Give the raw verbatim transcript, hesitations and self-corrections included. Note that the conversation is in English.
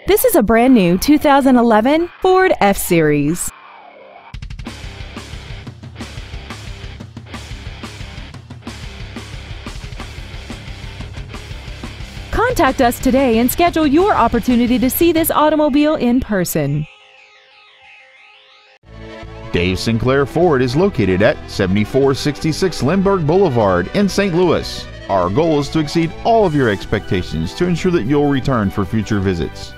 This is a brand new two thousand eleven Ford F-Series. Contact us today and schedule your opportunity to see this automobile in person. Dave Sinclair Ford is located at seventy-four sixty-six Lindbergh Boulevard in Saint Louis. Our goal is to exceed all of your expectations to ensure that you'll return for future visits.